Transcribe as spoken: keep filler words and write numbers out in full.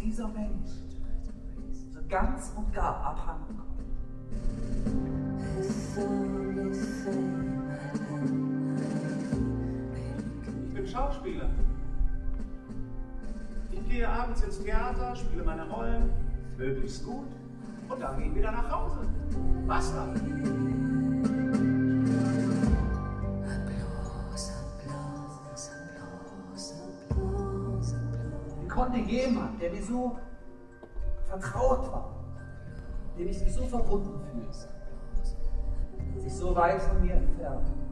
dieser Mensch so ganz und gar abhanden kommt. Ich bin Schauspieler. Ich gehe abends ins Theater, spiele meine Rollen, möglichst gut, und dann gehe ich wieder nach Hause. Was dann? Wie konnte jemand, der mir so vertraut war, dem ich mich so verbunden fühlte, sich so weit von mir entfernen?